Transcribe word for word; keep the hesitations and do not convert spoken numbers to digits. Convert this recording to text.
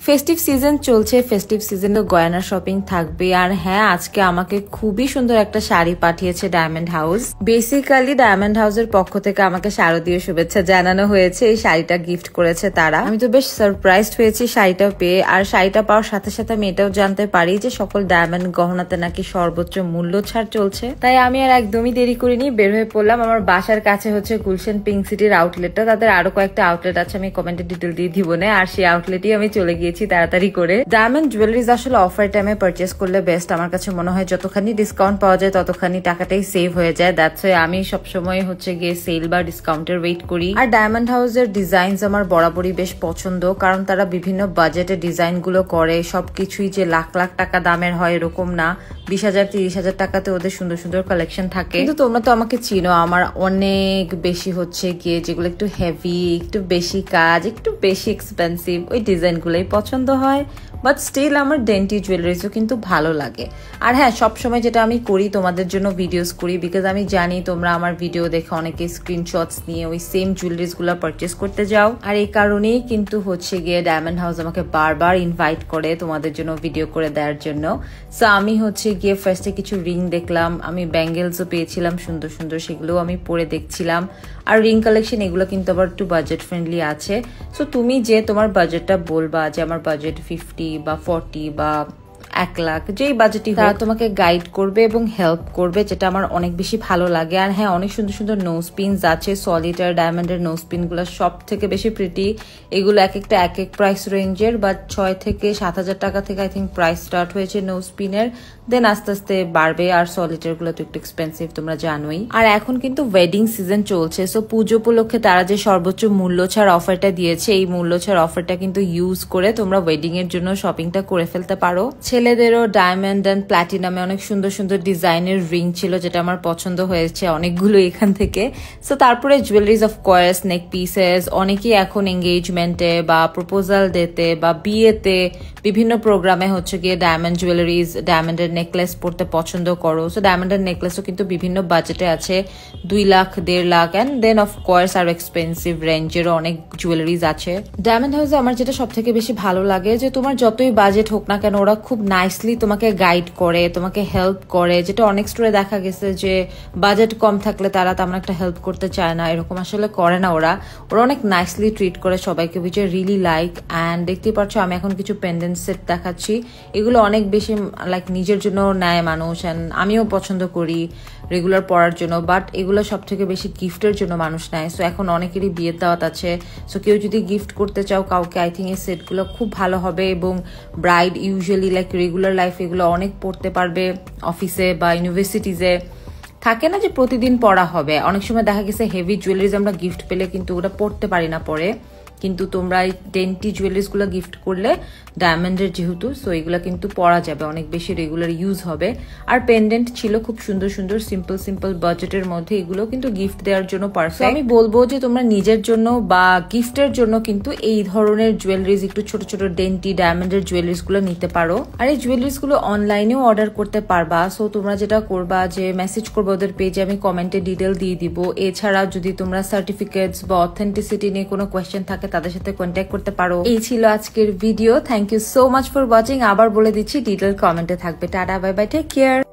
Festive season চলছে, festive season তো গয়না শপিং থাকবে। আর হ্যাঁ, আজকে আমাকে খুবই সুন্দর একটা শাড়ি পাঠিয়েছে ডায়মন্ড হাউস। বেসিক্যালি ডায়মন্ড হাউসের পক্ষ থেকে আমাকে শারদীয় শুভেচ্ছা জানানো হয়েছে, এই শাড়িটা গিফট করেছে তারা। আমি তো বেশ সারপ্রাইজড হয়েছি শাড়িটা পেয়ে। আর শাড়িটা পাওয়ার সাথে সাথে আমি এটাও জানতে পারি যে সকল ডায়মন্ড গহনাতে নাকি সর্বোচ্চ মূল্য ছাড় চলছে। তাই আমি আর একদমই দেরি করিনি, বের হয়ে পড়লাম। আমার বাসার কাছে হচ্ছে গুলশান পিঙ্ক সিটির আউটলেটটা, তাদের আরো কয়েকটা আউটলেট আছে, আমি কমেন্টে ডিটেল দিয়ে দিব না। আর সেই আউটলেটই আমি চলে গিয়েছি তাড়াতাড়ি করে। ডায়মন্ড জুয়েলারিজ আসলে অফার টাইমে পারচেস করলে বেস্ট। আমার কাছে মনে হয় যতখানি ডিসকাউন্ট পাওয়া যায় ততখানি টাকাটাই সেভ হয়ে যায়। দ্যাটস ওয়াই আমি সবসময় হচ্ছে গিয়ে সেল বা ডিসকাউন্টের ওয়েট করি। আর ডায়মন্ড হাউসের ডিজাইনস আমার বরাবরই বেশ পছন্দ, কারণ তারা বিভিন্ন বাজেটে ডিজাইন গুলো করে। সবকিছুই যে লাখ লাখ টাকা দামের হয় এরকম না, বিশ হাজার তিরিশ হাজার টাকাতে ওদের সুন্দর সুন্দর কালেকশন থাকে। কিন্তু তোমরা তো আমাকে চিনো, আমার অনেক বেশি হচ্ছে গিয়ে যেগুলো একটু হেভি, একটু বেশি কাজ, একটু বেশি এক্সপেন্সিভ, ওই ডিজাইন গুলোই পছন্দ হয়। বাট স্টিল আমার ডেন্টি জুয়েলারিজও কিন্তু ভালো লাগে। আর হ্যাঁ, সবসময় যেটা আমি করি তোমাদের জন্য ভিডিওস করি, বিকজ আমি জানি তোমরা আমার ভিডিও দেখে অনেকে স্ক্রিনশটস নিয়ে ওই সেম জুয়েলারিজ গুলো পারচেস করতে যাও। আর এই কারণেই কিন্তু হচ্ছে গিয়ে ডায়মন্ড হাউস আমাকে বারবার ইনভাইট করে তোমাদের জন্য ভিডিও করে দেওয়ার জন্য। সো আমি হচ্ছে গিয়ে ফার্স্টে কিছু রিং দেখলাম, আমি ব্যাঙ্গেলসও পেয়েছিলাম সুন্দর সুন্দর, সেগুলো আমি পরে দেখছিলাম। আর রিং কালেকশন এগুলো কিন্তু আবার একটু বাজেট ফ্রেন্ডলি আছে। সো তুমি যে তোমার বাজেটটা বলবা যে আমার বাজেট ফিফটি বা ফর্টি বা এক লাখ, যেই বাজেটই তারা তোমাকে গাইড করবে এবং হেল্প করবে, যেটা আমার অনেক বেশি ভালো লাগে। আর হ্যাঁ, অনেক সুন্দর সুন্দর নোজ পিনস আছে, সলিটার ডায়মন্ডের নোজ পিন গুলো সব থেকে বেশি প্রিটি। এগুলো এক একটা এক এক প্রাইস রেঞ্জের, বা ছয় থেকে সাত হাজার টাকা থেকে আই থিঙ্ক প্রাইস স্টার্ট হয়েছে নোজ পিনের, দেন আস্তে আস্তে বাড়বে। আর সলিটার গুলো তো একটু এক্সপেন্সিভ তোমরা জানোই। আর এখন কিন্তু ওয়েডিং সিজন চলছে, সো পুজো উপলক্ষে তারা যে সর্বোচ্চ মূল্য ছাড় অফারটা দিয়েছে, এই মূল্য ছাড় অফারটা কিন্তু ইউজ করে তোমরা ওয়েডিং এর জন্য শপিংটা করে ফেলতে পারো। ছেলেদেরও ডায়মন্ড এন্ড প্ল্যাটিনামে অনেক সুন্দর সুন্দর ডিজাইনের রিং ছিল, যেটা আমার পছন্দ হয়েছে অনেকগুলো এখান থেকে। সো তারপরে jewelleries of course, neck pieces, অনেকেই এখন এঙ্গেজমেন্টে বা প্রপোজাল ডেতে বা বিয়েতে বিভিন্ন প্রোগ্রামে হচ্ছে গিয়ে ডায়মন্ড জুয়েলারিজ, ডায়মন্ডের নেকলেস পড়তে পছন্দ করো। সো ডায়মন্ডের নেকলেসও কিন্তু বিভিন্ন বাজেটে আছে, দুই লাখ দেড় lakh and then of course আর এক্সপেন্সিভ রেঞ্জেরও অনেক জুয়েলারিজ আছে। ডায়মন্ড হাউসে আমার যেটা সব থেকে বেশি ভালো লাগে যে তোমার যতই বাজেট হোক না কেন, ওরা খুব নাইসলি তোমাকে গাইড করে, তোমাকে হেল্প করে। যেটা অনেক স্টোরে দেখা গেছে যে বাজেট কম থাকলে তারা তেমন একটা হেল্প করতে চায় না, এরকম আসলে করে না ওরা। ওরা অনেক নাইসলি ট্রিট করে সবাইকে, which I really like. And দেখতেই পাচ্ছ আমি এখন কিছু পেন্ডেন্ট সেট দেখাচ্ছি, এগুলো অনেক বেশি লাইক নিজের জন্য নেয় মানুষ, অ্যান্ড আমিও পছন্দ করি রেগুলার পরার জন্য। বাট এগুলো সব থেকে বেশি গিফটের জন্য মানুষ নেয়। সো এখন অনেকেরই বিয়ের দাওয়াত আছে, সো কেউ যদি গিফট করতে চাও কাউকে, আই থিঙ্ক এই সেটগুলো খুব ভালো হবে। এবং bride usually like regular life এগুলো অনেক পড়তে পারবে, অফিসে বা ইউনিভার্সিটিজে থাকে না যে প্রতিদিন পড়া হবে। অনেক সময় দেখা গেছে হেভি জুয়েলারিজ আমরা গিফট পেলে কিন্তু ওটা পড়তে পারি না পরে, কিন্তু তোমরা এই ডেন্টি জুয়েলারিজ গুলো গিফট করলে ডায়মন্ডের যেহেতু, সো এগুলো কিন্তু পরা যাবে, অনেক বেশি রেগুলার ইউজ হবে। আর পেন্ডেন্ট ছিল খুব সুন্দর সুন্দর, সিম্পল সিম্পল বাজেটের মধ্যে, এগুলো কিন্তু গিফট দেওয়ার জন্য পারফেক্ট। আমি বলবো যে তোমরা নিজের জন্য বা গিফটের জন্য কিন্তু এই ধরনের জুয়েলারিজ, একটু ছোট ছোট ডেন্টি ডায়মন্ডের জুয়েলারিজ গুলো নিতে পারো। আর এই জুয়েলারিজ গুলো অনলাইনেও অর্ডার করতে পারবা। সো তোমরা যেটা করবা যে মেসেজ করবো ওদের পেজে, আমি কমেন্টে ডিটেল দিয়ে দিব। এছাড়া যদি তোমরা সার্টিফিকেটস বা অথেন্টিসিটি নিয়ে কোনো কোয়েশ্চেন থাকে তাদের সাথে কন্ট্যাক্ট করতে পারো। এই ছিল আজকের video. Thank you so much for watching. আবার বলে দিচ্ছি ডিটেল কমেন্টে থাকবে। Tata, bye bye, take care.